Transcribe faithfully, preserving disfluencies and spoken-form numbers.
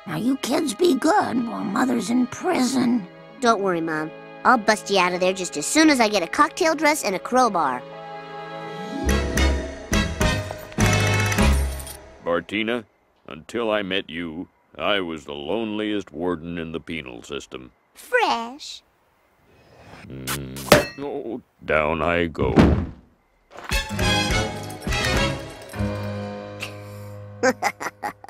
Now you kids be good while Mother's in prison. Don't worry, Mom. I'll bust you out of there just as soon as I get a cocktail dress and a crowbar. Bartina, until I met you, I was the loneliest warden in the penal system. Fresh. Mm. Oh, down I go.